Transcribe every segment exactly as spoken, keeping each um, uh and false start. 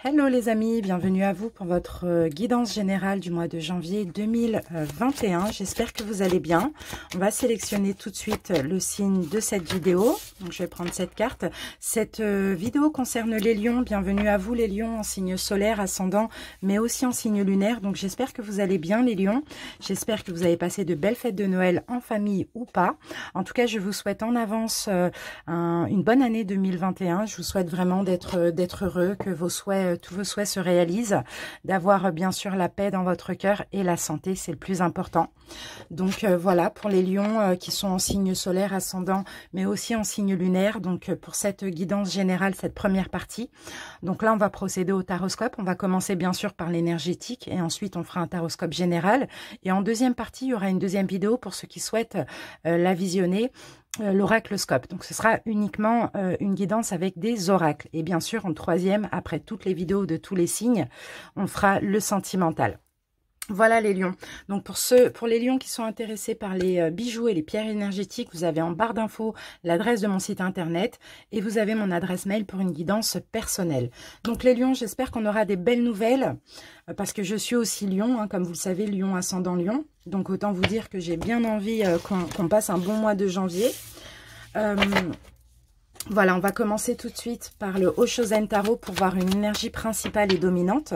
Hello les amis, bienvenue à vous pour votre guidance générale du mois de janvier deux mille vingt et un. J'espère que vous allez bien. On va sélectionner tout de suite le signe de cette vidéo. Donc je vais prendre cette carte. Cette vidéo concerne les lions. Bienvenue à vous les lions en signe solaire, ascendant, mais aussi en signe lunaire. Donc j'espère que vous allez bien les lions. J'espère que vous avez passé de belles fêtes de Noël en famille ou pas. En tout cas, je vous souhaite en avance euh, un, une bonne année deux mille vingt et un. Je vous souhaite vraiment d'être d'être heureux, que vos souhaits tous vos souhaits se réalisent, d'avoir bien sûr la paix dans votre cœur et la santé, c'est le plus important. Donc euh, voilà, pour les lions euh, qui sont en signe solaire, ascendant, mais aussi en signe lunaire, donc euh, pour cette guidance générale, cette première partie. Donc là, on va procéder au taroscope. On va commencer bien sûr par l'énergétique et ensuite on fera un taroscope général. Et en deuxième partie, il y aura une deuxième vidéo pour ceux qui souhaitent euh, la visionner. Euh, l'oraclescope. Donc ce sera uniquement euh, une guidance avec des oracles. Et bien sûr, en troisième, après toutes les vidéos de tous les signes, on fera le sentimental. Voilà les lions. Donc pour ceux, pour les lions qui sont intéressés par les euh, bijoux et les pierres énergétiques, vous avez en barre d'infos l'adresse de mon site internet et vous avez mon adresse mail pour une guidance personnelle. Donc les lions, j'espère qu'on aura des belles nouvelles euh, parce que je suis aussi lion, hein, comme vous le savez, lion ascendant lion. Donc autant vous dire que j'ai bien envie euh, qu'on qu'on passe un bon mois de janvier. Euh, voilà, on va commencer tout de suite par le Oshozen Tarot pour voir une énergie principale et dominante.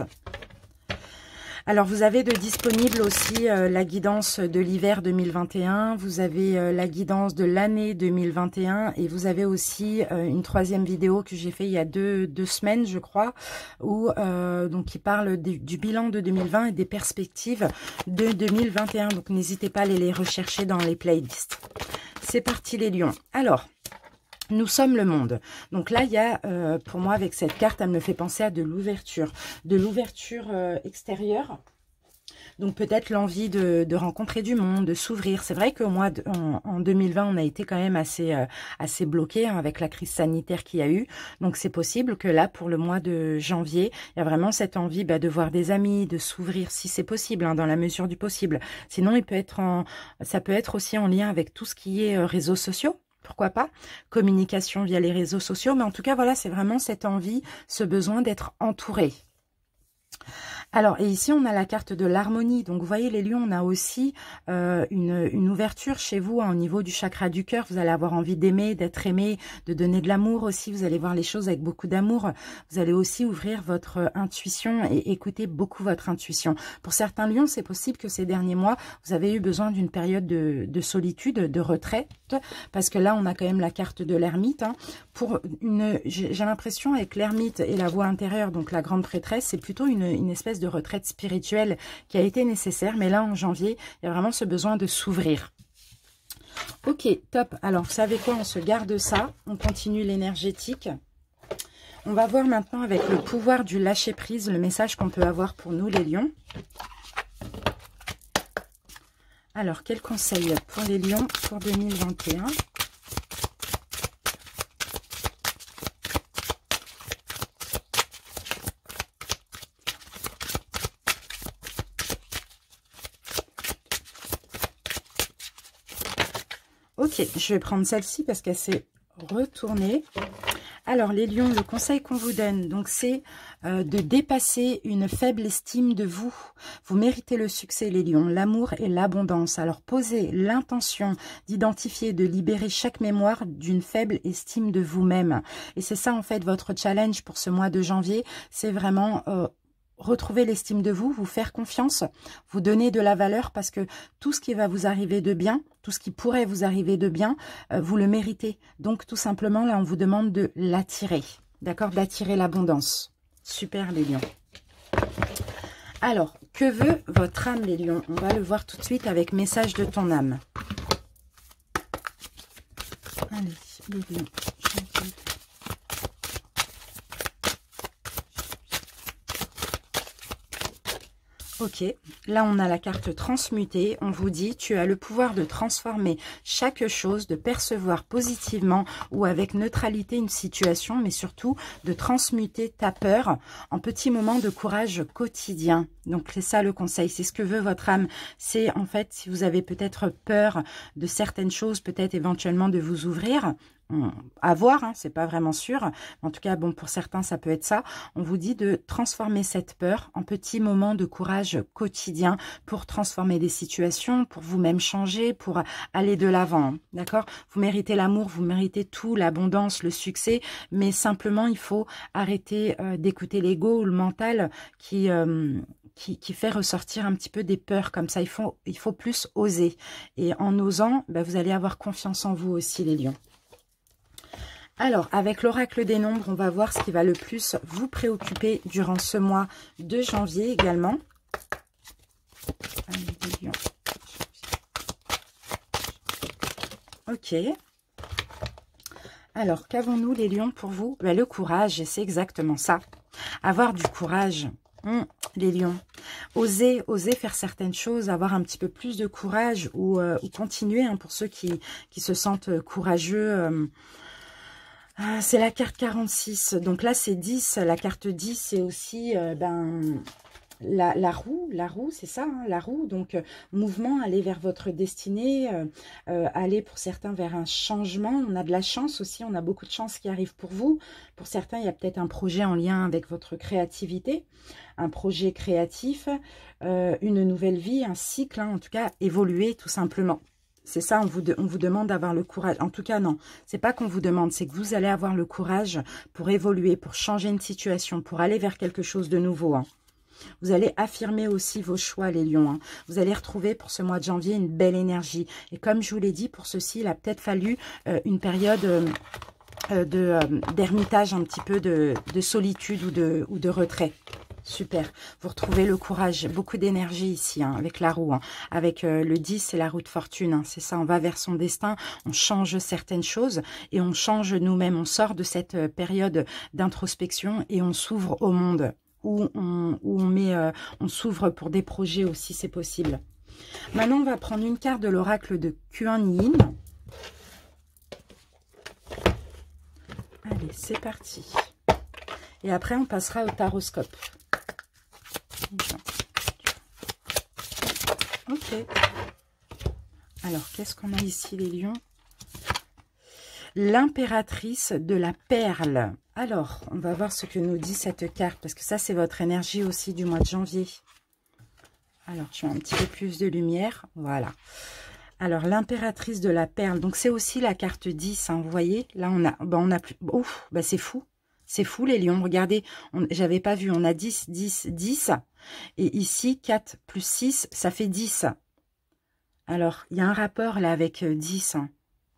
Alors, vous avez de disponible aussi euh, la guidance de l'hiver deux mille vingt et un, vous avez euh, la guidance de l'année deux mille vingt et un et vous avez aussi euh, une troisième vidéo que j'ai fait il y a deux, deux semaines, je crois, où euh, donc qui parle du, du bilan de deux mille vingt et des perspectives de deux mille vingt et un. Donc, n'hésitez pas à aller les rechercher dans les playlists. C'est parti les lions. Alors, nous sommes le monde. Donc là, il y a, euh, pour moi, avec cette carte, elle me fait penser à de l'ouverture. De l'ouverture euh, extérieure. Donc peut-être l'envie de, de rencontrer du monde, de s'ouvrir. C'est vrai qu'au mois de, en, en deux mille vingt, on a été quand même assez, euh, assez bloqué hein, avec la crise sanitaire qu'il y a eu. Donc c'est possible que là, pour le mois de janvier, il y a vraiment cette envie bah, de voir des amis, de s'ouvrir si c'est possible, hein, dans la mesure du possible. Sinon, il peut être en, ça peut être aussi en lien avec tout ce qui est euh, réseaux sociaux. Pourquoi pas? Communication via les réseaux sociaux. Mais en tout cas, voilà, c'est vraiment cette envie, ce besoin d'être entouré. Alors, et ici, on a la carte de l'harmonie. Donc, vous voyez, les lions, on a aussi euh, une, une ouverture chez vous hein, au niveau du chakra du cœur. Vous allez avoir envie d'aimer, d'être aimé, de donner de l'amour aussi. Vous allez voir les choses avec beaucoup d'amour. Vous allez aussi ouvrir votre intuition et écouter beaucoup votre intuition. Pour certains lions, c'est possible que ces derniers mois, vous avez eu besoin d'une période de, de solitude, de retraite. Parce que là, on a quand même la carte de l'ermite. Hein. Pour une, j'ai l'impression avec l'ermite et la voix intérieure, donc la grande prêtresse, c'est plutôt une, une espèce de retraite spirituelle qui a été nécessaire. Mais là, en janvier, il y a vraiment ce besoin de s'ouvrir. Ok, top. Alors, vous savez quoi? On se garde ça. On continue l'énergétique. On va voir maintenant avec le pouvoir du lâcher-prise, le message qu'on peut avoir pour nous, les lions. Alors, quel conseil pour les lions pour deux mille vingt et un? Ok, je vais prendre celle-ci parce qu'elle s'est retournée. Alors, les lions, le conseil qu'on vous donne, donc c'est euh, de dépasser une faible estime de vous. Vous méritez le succès, les lions, l'amour et l'abondance. Alors, posez l'intention d'identifier, de libérer chaque mémoire d'une faible estime de vous-même. Et c'est ça, en fait, votre challenge pour ce mois de janvier. C'est vraiment... Euh, retrouver l'estime de vous, vous faire confiance, vous donner de la valeur parce que tout ce qui va vous arriver de bien, tout ce qui pourrait vous arriver de bien, euh, vous le méritez. Donc tout simplement, là, on vous demande de l'attirer, d'accord? D'attirer l'abondance. Super les lions. Alors, que veut votre âme les lions? On va le voir tout de suite avec message de ton âme. Allez, les lions. Ok, là on a la carte transmutée, on vous dit tu as le pouvoir de transformer chaque chose, de percevoir positivement ou avec neutralité une situation, mais surtout de transmuter ta peur en petits moments de courage quotidien. Donc c'est ça le conseil, c'est ce que veut votre âme, c'est en fait si vous avez peut-être peur de certaines choses, peut-être éventuellement de vous ouvrir, à voir, hein, c'est pas vraiment sûr. En tout cas, bon, pour certains, ça peut être ça. On vous dit de transformer cette peur en petits moments de courage quotidien pour transformer des situations, pour vous-même changer, pour aller de l'avant. D'accord? Vous méritez l'amour, vous méritez tout, l'abondance, le succès, mais simplement, il faut arrêter euh, d'écouter l'ego ou le mental qui... Euh, Qui, qui fait ressortir un petit peu des peurs comme ça. Il faut, il faut plus oser. Et en osant, ben, vous allez avoir confiance en vous aussi, les lions. Alors, avec l'oracle des nombres, on va voir ce qui va le plus vous préoccuper durant ce mois de janvier également. Allez, les lions. Ok. Alors, qu'avons-nous, les lions, pour vous? Ben, le courage, et c'est exactement ça. Avoir du courage. Hum, les lions, oser, oser faire certaines choses, avoir un petit peu plus de courage ou, euh, ou continuer, hein, pour ceux qui, qui se sentent courageux. Euh, euh, c'est la carte quarante-six, donc là c'est dix, la carte dix c'est aussi euh, ben, la, la roue, la roue c'est ça, hein, la roue, donc euh, mouvement, aller vers votre destinée, euh, euh, aller pour certains vers un changement. On a de la chance aussi, on a beaucoup de chance qui arrive pour vous. Pour certains, il y a peut-être un projet en lien avec votre créativité, un projet créatif, euh, une nouvelle vie, un cycle, hein, en tout cas, évoluer tout simplement. C'est ça, on vous, de, on vous demande d'avoir le courage. En tout cas, non, c'est pas qu'on vous demande, c'est que vous allez avoir le courage pour évoluer, pour changer une situation, pour aller vers quelque chose de nouveau. Hein. Vous allez affirmer aussi vos choix, les lions. Hein. Vous allez retrouver pour ce mois de janvier une belle énergie. Et comme je vous l'ai dit, pour ceci, il a peut-être fallu euh, une période... Euh, de d'ermitage, un petit peu de, de solitude ou de, ou de retrait. Super. Vous retrouvez le courage, beaucoup d'énergie ici, hein, avec la roue. Hein. Avec euh, le dix, c'est la roue de fortune. Hein. C'est ça, on va vers son destin, on change certaines choses et on change nous-mêmes. On sort de cette euh, période d'introspection et on s'ouvre au monde. Où on, où on, met, euh, on s'ouvre pour des projets aussi, c'est possible. Maintenant, on va prendre une carte de l'oracle de Kuan Yin. Allez, c'est parti. Et après, on passera au taroscope. Ok. Alors, qu'est-ce qu'on a ici, les lions? L'impératrice de la perle. Alors, on va voir ce que nous dit cette carte, parce que ça, c'est votre énergie aussi du mois de janvier. Alors, je mets un petit peu plus de lumière. Voilà. Alors, l'impératrice de la perle. Donc, c'est aussi la carte dix, hein, vous voyez. Là, on a, ben, on a plus... Ouf, ben, c'est fou. C'est fou, les lions. Regardez, j'avais pas vu. On a dix, dix, dix. Et ici, quatre plus six, ça fait dix. Alors, il y a un rapport là avec dix. Hein.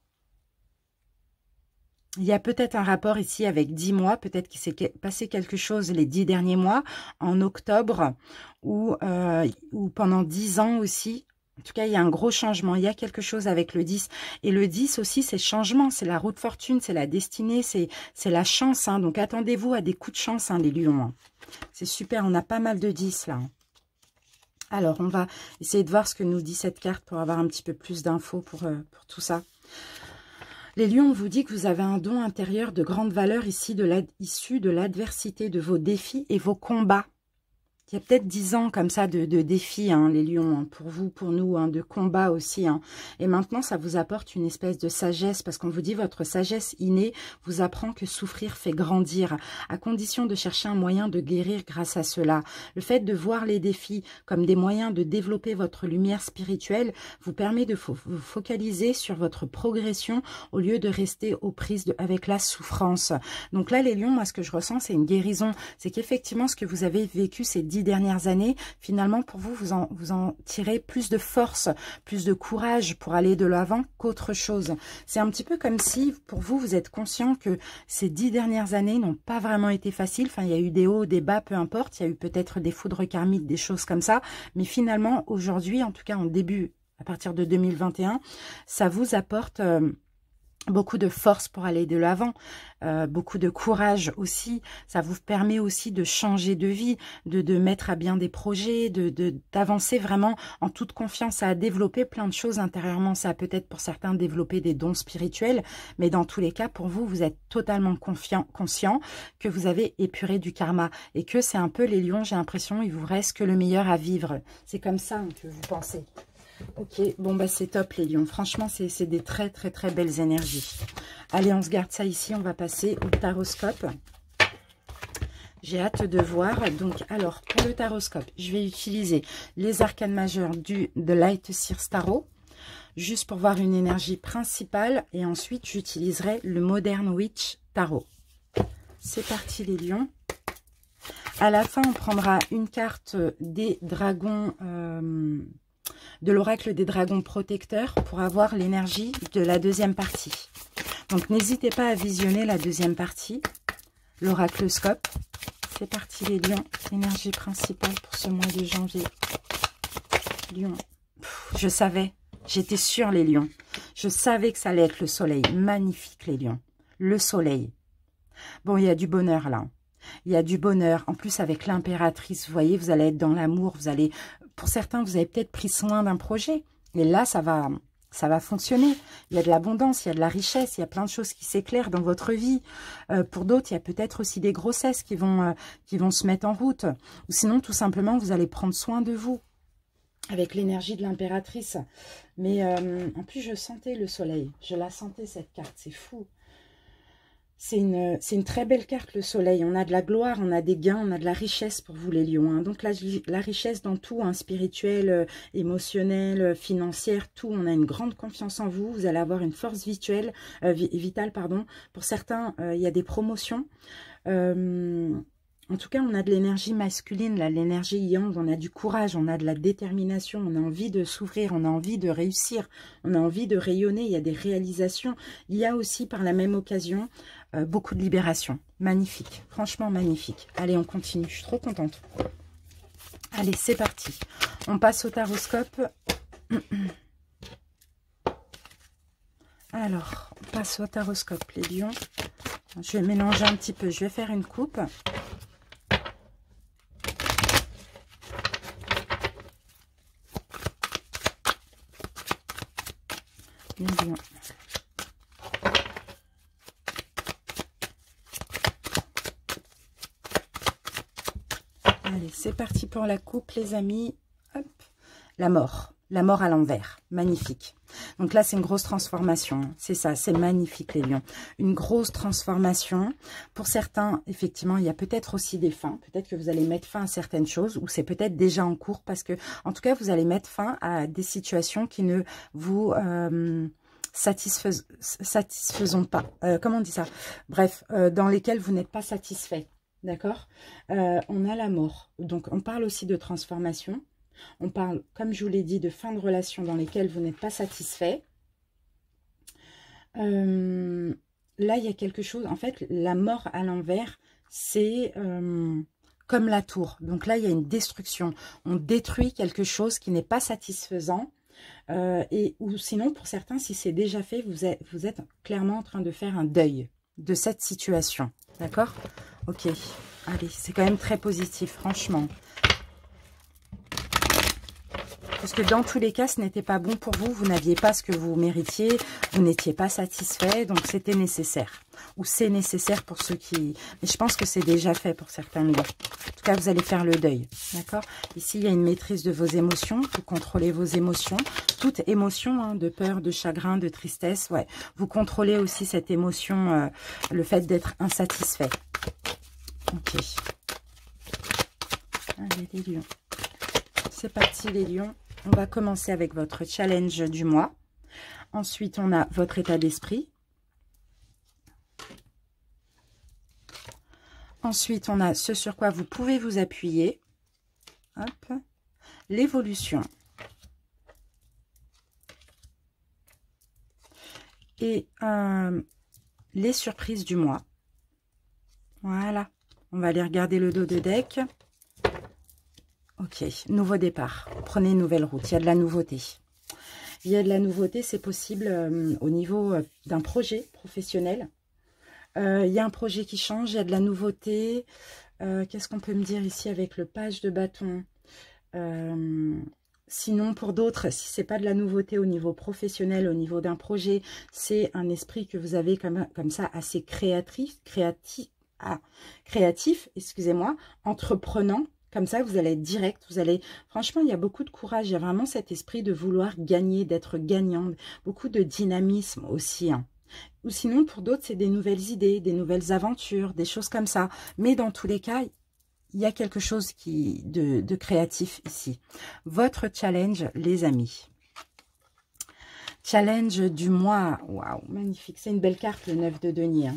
Il y a peut-être un rapport ici avec dix mois. Peut-être qu'il s'est passé quelque chose les dix derniers mois, en octobre, ou, euh, ou pendant dix ans aussi. En tout cas, il y a un gros changement. Il y a quelque chose avec le dix. Et le dix aussi, c'est changement. C'est la roue de fortune, c'est la destinée, c'est la chance. Hein. Donc, attendez-vous à des coups de chance, hein, les lions. Hein. C'est super. On a pas mal de dix, là. Hein. Alors, on va essayer de voir ce que nous dit cette carte pour avoir un petit peu plus d'infos pour, euh, pour tout ça. Les lions, on vous dit que vous avez un don intérieur de grande valeur ici, de la, issu de l'adversité, de vos défis et vos combats. Il y a peut-être dix ans comme ça de, de défis, hein, les lions, hein, pour vous, pour nous, hein, de combats aussi. Hein. Et maintenant, ça vous apporte une espèce de sagesse, parce qu'on vous dit votre sagesse innée vous apprend que souffrir fait grandir, à condition de chercher un moyen de guérir grâce à cela. Le fait de voir les défis comme des moyens de développer votre lumière spirituelle vous permet de fo vous focaliser sur votre progression au lieu de rester aux prises de, avec la souffrance. Donc là, les lions, moi, ce que je ressens, c'est une guérison. C'est qu'effectivement, ce que vous avez vécu ces dix dernières années, finalement, pour vous, vous en, vous en tirez plus de force, plus de courage pour aller de l'avant qu'autre chose. C'est un petit peu comme si, pour vous, vous êtes conscient que ces dix dernières années n'ont pas vraiment été faciles. Enfin, il y a eu des hauts, des bas, peu importe. Il y a eu peut-être des foudres karmiques, des choses comme ça. Mais finalement, aujourd'hui, en tout cas en début, à partir de deux mille vingt et un, ça vous apporte... Euh, beaucoup de force pour aller de l'avant, euh, beaucoup de courage aussi. Ça vous permet aussi de changer de vie, de, de mettre à bien des projets, de d'avancer vraiment en toute confiance, à développer plein de choses intérieurement. Ça a peut-être pour certains développer des dons spirituels, mais dans tous les cas, pour vous, vous êtes totalement confiant, conscient que vous avez épuré du karma et que c'est un peu les lions, j'ai l'impression, il vous reste que le meilleur à vivre. C'est comme ça que vous pensez. Ok, bon bah c'est top les lions. Franchement, c'est des très très très belles énergies. Allez, on se garde ça ici. On va passer au taroscope. J'ai hâte de voir. Donc, alors, pour le taroscope, je vais utiliser les arcanes majeures du The Light Seers Tarot, juste pour voir une énergie principale. Et ensuite, j'utiliserai le Modern Witch Tarot. C'est parti les lions. À la fin, on prendra une carte des dragons, euh, de l'oracle des dragons protecteurs pour avoir l'énergie de la deuxième partie. Donc, n'hésitez pas à visionner la deuxième partie, l'oraclescope. C'est parti les lions. Énergie principale pour ce mois de janvier. Lion. Pff, je savais. J'étais sûre les lions. Je savais que ça allait être le soleil. Magnifique les lions. Le soleil. Bon, il y a du bonheur là. Il y a du bonheur. En plus, avec l'impératrice, vous voyez, vous allez être dans l'amour. Vous allez, pour certains, vous avez peut-être pris soin d'un projet. Et là, ça va... ça va fonctionner. Il y a de l'abondance, il y a de la richesse, il y a plein de choses qui s'éclairent dans votre vie. Euh, pour d'autres, il y a peut-être aussi des grossesses qui vont, euh, qui vont se mettre en route. Ou sinon, tout simplement, vous allez prendre soin de vous avec l'énergie de l'impératrice. Mais euh, en plus, je sentais le soleil. Je la sentais, cette carte. C'est fou. C'est une, c'est une très belle carte, le soleil. On a de la gloire, on a des gains, on a de la richesse pour vous, les lions. Hein. Donc, la, la richesse dans tout, hein, spirituel, euh, émotionnel, euh, financière, tout. On a une grande confiance en vous. Vous allez avoir une force visuelle, euh, vitale. Pardon. Pour certains, euh, il y a des promotions. Euh, en tout cas, on a de l'énergie masculine, l'énergie yang. On a du courage, on a de la détermination. On a envie de s'ouvrir, on a envie de réussir. On a envie de rayonner. Il y a des réalisations. Il y a aussi, par la même occasion... Euh, beaucoup de libération. Magnifique. Franchement, magnifique. Allez, on continue. Je suis trop contente. Allez, c'est parti. On passe au taroscope. Alors, on passe au taroscope, les lions. Je vais mélanger un petit peu. Je vais faire une coupe. Les lions. Allez, c'est parti pour la coupe, les amis. Hop. La mort. La mort à l'envers. Magnifique. Donc là, c'est une grosse transformation. C'est ça, c'est magnifique, les lions. Une grosse transformation. Pour certains, effectivement, il y a peut-être aussi des fins. Peut-être que vous allez mettre fin à certaines choses ou c'est peut-être déjà en cours parce que, en tout cas, vous allez mettre fin à des situations qui ne vous... Euh, satisfais, satisfaisons pas. Euh, comment on dit ça? Bref, euh, dans lesquelles vous n'êtes pas satisfait. D'accord, euh, on a la mort. Donc, on parle aussi de transformation. On parle, comme je vous l'ai dit, de fin de relation dans lesquelles vous n'êtes pas satisfait. Euh, là, il y a quelque chose. En fait, la mort à l'envers, c'est euh, comme la tour. Donc là, il y a une destruction. On détruit quelque chose qui n'est pas satisfaisant. Euh, et ou sinon, pour certains, si c'est déjà fait, vous êtes, vous êtes clairement en train de faire un deuil de cette situation. D'accord? Ok, allez, c'est quand même très positif, franchement. Parce que dans tous les cas, ce n'était pas bon pour vous. Vous n'aviez pas ce que vous méritiez. Vous n'étiez pas satisfait. Donc, c'était nécessaire. Ou c'est nécessaire pour ceux qui... Mais je pense que c'est déjà fait pour certains lions. En tout cas, vous allez faire le deuil. D'accord? Ici, il y a une maîtrise de vos émotions. Vous contrôlez vos émotions. Toute émotion, hein, de peur, de chagrin, de tristesse. Ouais. Vous contrôlez aussi cette émotion, euh, le fait d'être insatisfait. Ok. Allez, les lions. C'est parti, les lions. On va commencer avec votre challenge du mois. Ensuite, on a votre état d'esprit. Ensuite, on a ce sur quoi vous pouvez vous appuyer. Hop. L'évolution. Et euh, les surprises du mois. Voilà. On va aller regarder le dos de deck. Ok, nouveau départ. Prenez une nouvelle route. Il y a de la nouveauté. Il y a de la nouveauté, c'est possible euh, au niveau euh, d'un projet professionnel. Euh, il y a un projet qui change, il y a de la nouveauté. Euh, Qu'est-ce qu'on peut me dire ici avec le page de bâton? euh, Sinon, pour d'autres, si ce n'est pas de la nouveauté au niveau professionnel, au niveau d'un projet, c'est un esprit que vous avez comme, comme ça assez créatif, créatif, ah, créatif, excusez-moi, entreprenant. Comme ça, vous allez être direct, vous allez... Franchement, il y a beaucoup de courage, il y a vraiment cet esprit de vouloir gagner, d'être gagnant, beaucoup de dynamisme aussi. Hein. Ou sinon, pour d'autres, c'est des nouvelles idées, des nouvelles aventures, des choses comme ça. Mais dans tous les cas, il y a quelque chose qui de, de créatif ici. Votre challenge, les amis. Challenge du mois. Waouh, magnifique. C'est une belle carte, le neuf de denier. Hein.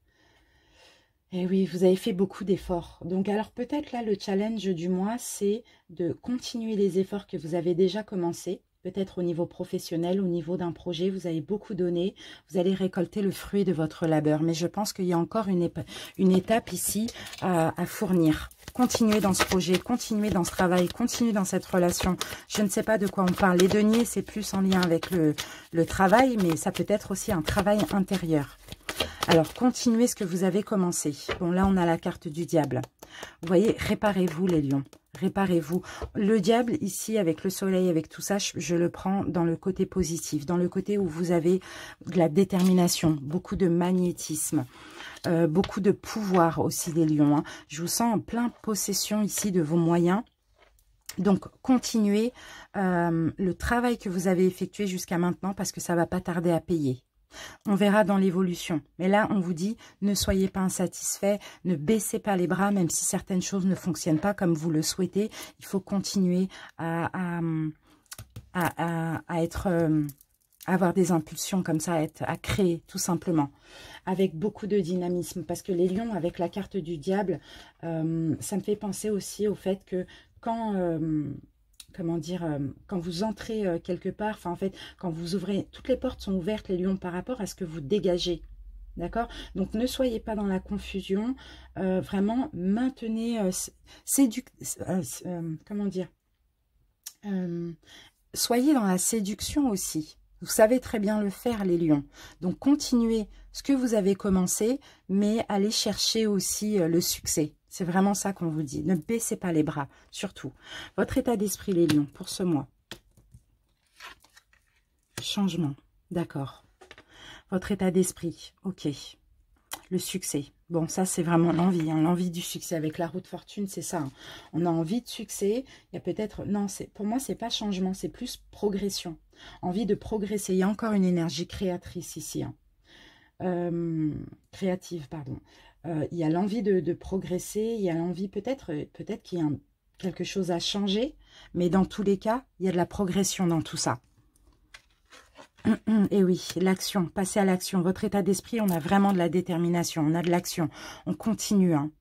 Et oui, vous avez fait beaucoup d'efforts. Donc, alors peut-être là, le challenge du mois, c'est de continuer les efforts que vous avez déjà commencés. Peut-être au niveau professionnel, au niveau d'un projet, vous avez beaucoup donné. Vous allez récolter le fruit de votre labeur. Mais je pense qu'il y a encore une, une étape ici à, à fournir. Continuez dans ce projet, continuez dans ce travail, continuez dans cette relation. Je ne sais pas de quoi on parle. Les deniers, c'est plus en lien avec le, le travail, mais ça peut être aussi un travail intérieur. Alors, continuez ce que vous avez commencé. Bon, là, on a la carte du diable. Vous voyez, réparez-vous les lions. Réparez-vous. Le diable, ici, avec le soleil, avec tout ça, je, je le prends dans le côté positif, dans le côté où vous avez de la détermination, beaucoup de magnétisme, euh, beaucoup de pouvoir aussi des lions. Hein. Je vous sens en plein possession ici de vos moyens. Donc, continuez euh, le travail que vous avez effectué jusqu'à maintenant parce que ça ne va pas tarder à payer. On verra dans l'évolution. Mais là, on vous dit, ne soyez pas insatisfait, ne baissez pas les bras, même si certaines choses ne fonctionnent pas comme vous le souhaitez. Il faut continuer à, à, à, à, à être, euh, à avoir des impulsions comme ça, à, être, à créer, tout simplement. Avec beaucoup de dynamisme. Parce que les lions, avec la carte du diable, euh, ça me fait penser aussi au fait que quand... Euh, comment dire, euh, quand vous entrez euh, quelque part, enfin en fait, quand vous ouvrez, toutes les portes sont ouvertes, les lions, par rapport à ce que vous dégagez, d'accord? Donc, ne soyez pas dans la confusion, euh, vraiment, maintenez, euh, séduc... Euh, euh, comment dire, euh, soyez dans la séduction aussi. Vous savez très bien le faire, les lions. Donc, continuez ce que vous avez commencé, mais allez chercher aussi euh, le succès. C'est vraiment ça qu'on vous dit. Ne baissez pas les bras, surtout. Votre état d'esprit, les lions, pour ce mois. Changement, d'accord. Votre état d'esprit, ok. Le succès. Bon, ça, c'est vraiment l'envie. Hein, l'envie du succès. Avec la roue de fortune, c'est ça. Hein. On a envie de succès. Il y a peut-être... Non, pour moi, c'est pas changement, c'est plus progression. Envie de progresser. Il y a encore une énergie créatrice ici. Hein. Euh, créative, pardon. Euh, il y a l'envie de, de progresser, il y a l'envie peut-être peut-être qu'il y a un, quelque chose à changer, mais dans tous les cas, il y a de la progression dans tout ça. Et oui, l'action, passez à l'action. Votre état d'esprit, on a vraiment de la détermination, on a de l'action, on continue. Hein.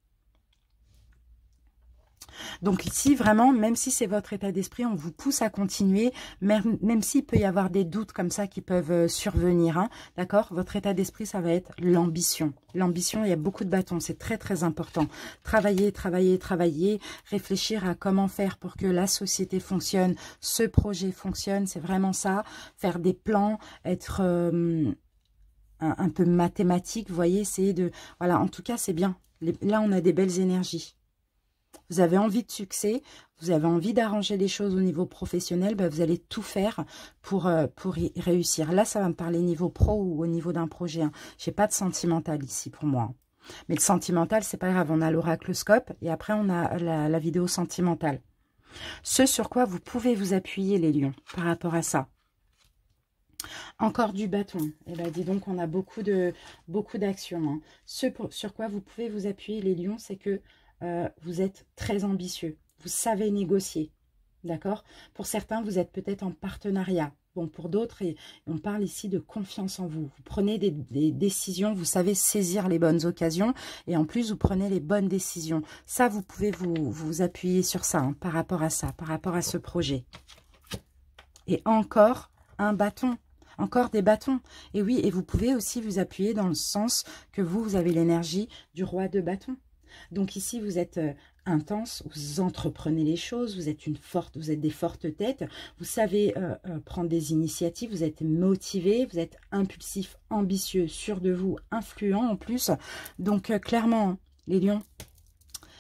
Donc ici, vraiment, même si c'est votre état d'esprit, on vous pousse à continuer, même, même s'il peut y avoir des doutes comme ça qui peuvent euh, survenir. Hein, d'accord? Votre état d'esprit, ça va être l'ambition. L'ambition, il y a beaucoup de bâtons, c'est très très important. Travailler, travailler, travailler, réfléchir à comment faire pour que la société fonctionne, ce projet fonctionne, c'est vraiment ça. Faire des plans, être... Euh, un, un peu mathématique, vous voyez, essayer de... Voilà, en tout cas, c'est bien. Les, là, on a des belles énergies. Vous avez envie de succès, vous avez envie d'arranger les choses au niveau professionnel, ben vous allez tout faire pour, euh, pour y réussir. Là, ça va me parler niveau pro ou au niveau d'un projet. Hein. Je n'ai pas de sentimental ici pour moi. Mais le sentimental, c'est pas grave. On a l'oracloscope et après, on a la, la vidéo sentimentale. Ce sur quoi vous pouvez vous appuyer, les lions, par rapport à ça. Encore du bâton. Eh ben, dis donc, on a beaucoup de beaucoup d'actions. Hein. Ce pour, sur quoi vous pouvez vous appuyer, les lions, c'est que Euh, vous êtes très ambitieux, vous savez négocier, d'accord? Pour certains, vous êtes peut-être en partenariat. Bon, pour d'autres, on parle ici de confiance en vous. Vous prenez des, des décisions, vous savez saisir les bonnes occasions et en plus, vous prenez les bonnes décisions. Ça, vous pouvez vous, vous appuyer sur ça, hein, par rapport à ça, par rapport à ce projet. Et encore un bâton. Encore des bâtons. Et oui, et vous pouvez aussi vous appuyer dans le sens que vous, vous avez l'énergie du roi de bâton. Donc ici, vous êtes euh, intense, vous entreprenez les choses, vous êtes une forte, vous êtes des fortes têtes, vous savez euh, euh, prendre des initiatives, vous êtes motivé, vous êtes impulsif, ambitieux, sûr de vous, influent en plus. Donc euh, clairement, les lions,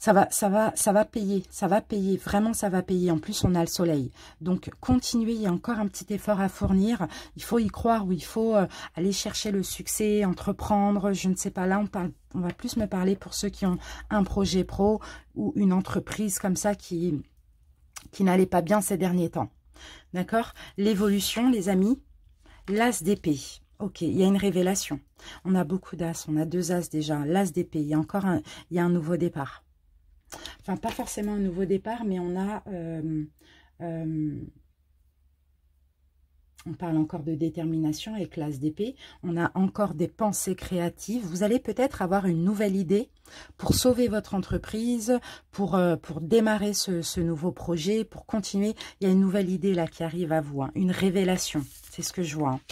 Ça va, ça va, ça va payer, ça va payer, vraiment ça va payer. En plus, on a le soleil. Donc, continuez, il y a encore un petit effort à fournir. Il faut y croire ou il faut euh, aller chercher le succès, entreprendre, je ne sais pas. Là, on, parle, on va plus me parler pour ceux qui ont un projet pro ou une entreprise comme ça qui, qui n'allait pas bien ces derniers temps. D'accord? L'évolution, les amis, l'as d'épée. Ok, il y a une révélation. On a beaucoup d'as, on a deux as déjà. L'as d'épée, il y a encore un, il y a un nouveau départ. Enfin, pas forcément un nouveau départ, mais on a... Euh, euh, on parle encore de détermination avec l'as d'épée. On a encore des pensées créatives. Vous allez peut-être avoir une nouvelle idée pour sauver votre entreprise, pour, euh, pour démarrer ce, ce nouveau projet, pour continuer. Il y a une nouvelle idée là qui arrive à vous, hein, une révélation. C'est ce que je vois. Hein.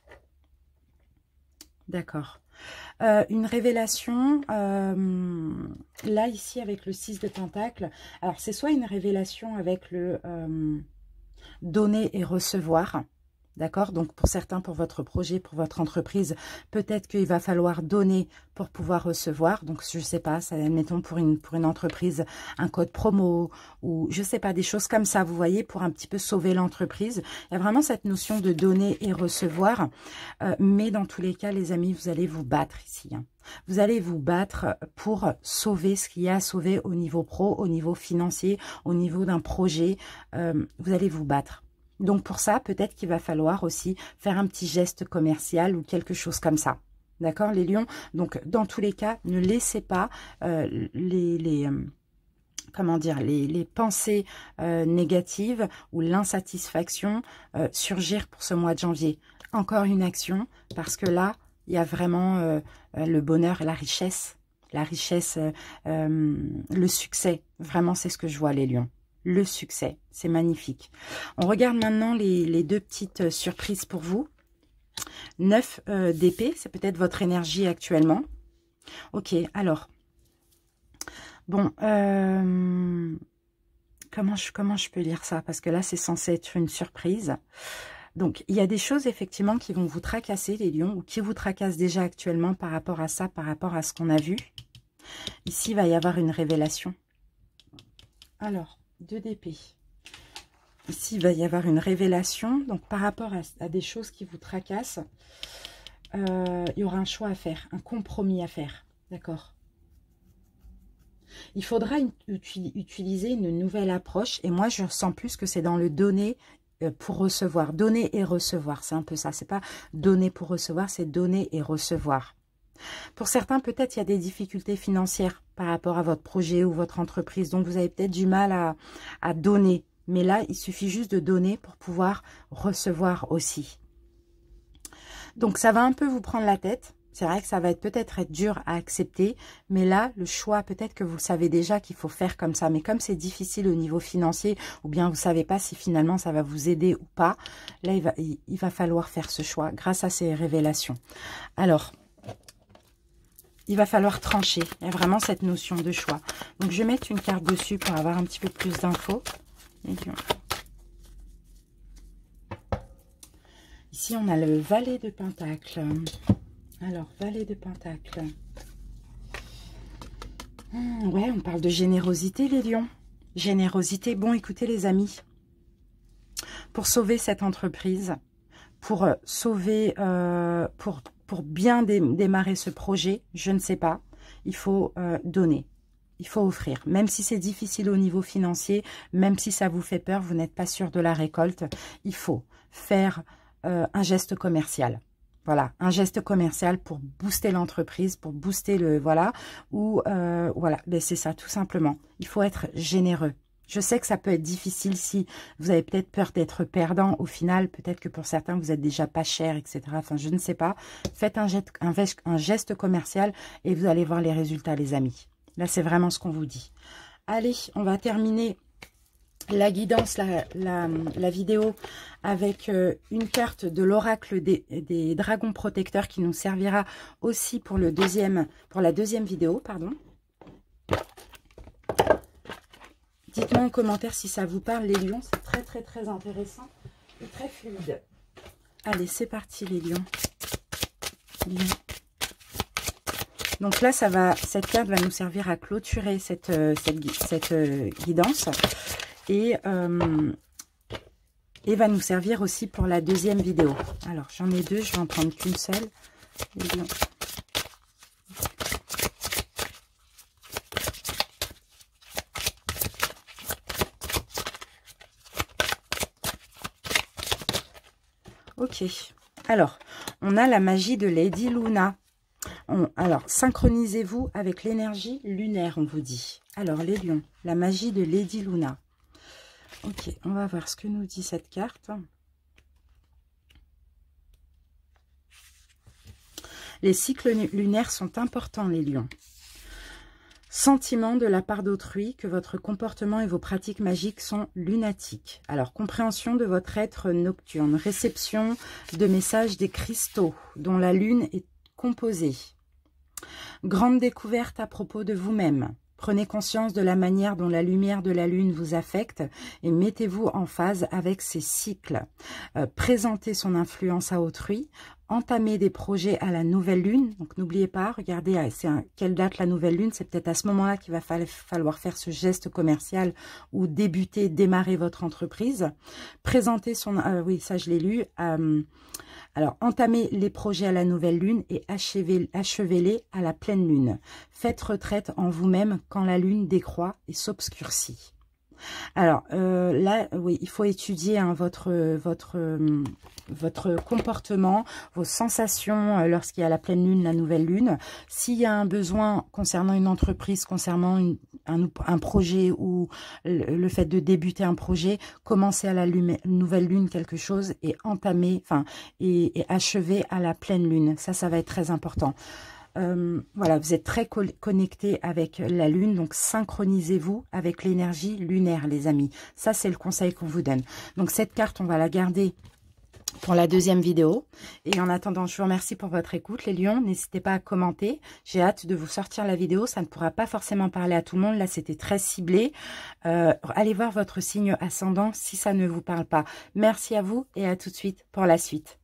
D'accord. Euh, une révélation, euh, là, ici, avec le six de Pentacle. Alors, c'est soit une révélation avec le euh, donner et recevoir. D'accord? Donc, pour certains, pour votre projet, pour votre entreprise, peut-être qu'il va falloir donner pour pouvoir recevoir. Donc, je ne sais pas, ça, admettons pour une, pour une entreprise, un code promo ou je ne sais pas, des choses comme ça, vous voyez, pour un petit peu sauver l'entreprise. Il y a vraiment cette notion de donner et recevoir. Euh, mais dans tous les cas, les amis, vous allez vous battre ici. Hein. Vous allez vous battre pour sauver ce qu'il y a à sauver au niveau pro, au niveau financier, au niveau d'un projet. Euh, vous allez vous battre. Donc, pour ça, peut-être qu'il va falloir aussi faire un petit geste commercial ou quelque chose comme ça. D'accord, les lions? Donc, dans tous les cas, ne laissez pas euh, les... les euh, comment dire, les, les pensées euh, négatives ou l'insatisfaction euh, surgir pour ce mois de janvier. Encore une action, parce que là, il y a vraiment euh, le bonheur et la richesse. La richesse, euh, euh, le succès. Vraiment, c'est ce que je vois, les lions. Le succès, c'est magnifique. On regarde maintenant les, les deux petites surprises pour vous. neuf euh, d'épée, c'est peut-être votre énergie actuellement. Ok, alors... Bon, euh, comment, je, comment je peux lire ça? Parce que là, c'est censé être une surprise. Donc, il y a des choses, effectivement, qui vont vous tracasser, les lions, ou qui vous tracassent déjà actuellement par rapport à ça, par rapport à ce qu'on a vu. Ici, il va y avoir une révélation. Alors, deux d'épée. Ici, il va y avoir une révélation. Donc, par rapport à, à des choses qui vous tracassent, euh, il y aura un choix à faire, un compromis à faire. D'accord? Il faudra utiliser une nouvelle approche. Et moi, je ressens plus que c'est dans le donner pour recevoir. Donner et recevoir, c'est un peu ça. C'est pas donner pour recevoir, c'est donner et recevoir. Pour certains, peut-être, il y a des difficultés financières par rapport à votre projet ou votre entreprise. Donc, vous avez peut-être du mal à, à donner. Mais là, il suffit juste de donner pour pouvoir recevoir aussi. Donc, ça va un peu vous prendre la tête. C'est vrai que ça va être peut-être être dur à accepter, mais là, le choix, peut-être que vous savez déjà qu'il faut faire comme ça. Mais comme c'est difficile au niveau financier, ou bien vous ne savez pas si finalement ça va vous aider ou pas, là, il va, il, il va falloir faire ce choix grâce à ces révélations. Alors, il va falloir trancher. Il y a vraiment cette notion de choix. Donc, je vais mettre une carte dessus pour avoir un petit peu plus d'infos. Ici, on a le valet de Pentacle. Alors, valet de Pentacle. Hum, ouais, on parle de générosité, les lions. Générosité. Bon, écoutez, les amis. Pour sauver cette entreprise, pour sauver, euh, pour, pour bien dé démarrer ce projet, je ne sais pas, il faut euh, donner. Il faut offrir. Même si c'est difficile au niveau financier, même si ça vous fait peur, vous n'êtes pas sûr de la récolte, il faut faire euh, un geste commercial. Voilà, un geste commercial pour booster l'entreprise, pour booster le... Voilà, ou... Euh, voilà, ben c'est ça, tout simplement. Il faut être généreux. Je sais que ça peut être difficile si vous avez peut-être peur d'être perdant. Au final, peut-être que pour certains, vous êtes déjà pas cher, et cetera. Enfin, je ne sais pas. Faites un geste, un, un geste commercial et vous allez voir les résultats, les amis. Là, c'est vraiment ce qu'on vous dit. Allez, on va terminer la guidance, la, la, la vidéo avec euh, une carte de l'oracle des, des dragons protecteurs qui nous servira aussi pour, le deuxième, pour la deuxième vidéo. Pardon. Dites-moi en commentaire si ça vous parle, les lions. C'est très, très, très intéressant et très fluide. Allez, c'est parti, les lions. Lions. Donc là, ça va, cette carte va nous servir à clôturer cette, euh, cette, cette euh, guidance. Et, euh, et va nous servir aussi pour la deuxième vidéo. Alors, j'en ai deux, je vais en prendre qu'une seule. Les lions. Ok, alors, on a la magie de Lady Luna. On, alors, synchronisez-vous avec l'énergie lunaire, on vous dit. Alors, les lions, la magie de Lady Luna. Ok, on va voir ce que nous dit cette carte. Les cycles lunaires sont importants, les lions. Sentiment de la part d'autrui que votre comportement et vos pratiques magiques sont lunatiques. Alors, compréhension de votre être nocturne. Réception de messages des cristaux dont la lune est composée. Grande découverte à propos de vous-même. Prenez conscience de la manière dont la lumière de la lune vous affecte et mettez-vous en phase avec ces cycles. Euh, présentez son influence à autrui. Entamer des projets à la nouvelle lune. Donc, n'oubliez pas, regardez, c'est quelle date la nouvelle lune. C'est peut-être à ce moment-là qu'il va falloir faire ce geste commercial ou débuter, démarrer votre entreprise. Présenter son... Euh, oui, ça, je l'ai lu. Euh, alors, entamez les projets à la nouvelle lune et achevez-les achevez à la pleine lune. Faites retraite en vous-même quand la lune décroît et s'obscurcit. Alors, euh, là, oui, il faut étudier hein, votre, votre, euh, votre comportement, vos sensations euh, lorsqu'il y a la pleine lune, la nouvelle lune. S'il y a un besoin concernant une entreprise, concernant une, un, un projet ou le, le fait de débuter un projet, commencez à la lune, nouvelle lune quelque chose et entamer, enfin, et, et achever à la pleine lune. Ça, ça va être très important. Euh, voilà, vous êtes très co connecté avec la lune, donc synchronisez-vous avec l'énergie lunaire, les amis. Ça, c'est le conseil qu'on vous donne. Donc, cette carte, on va la garder pour la deuxième vidéo. Et en attendant, je vous remercie pour votre écoute, les lions. N'hésitez pas à commenter. J'ai hâte de vous sortir la vidéo. Ça ne pourra pas forcément parler à tout le monde. Là, c'était très ciblé. Euh, allez voir votre signe ascendant si ça ne vous parle pas. Merci à vous et à tout de suite pour la suite.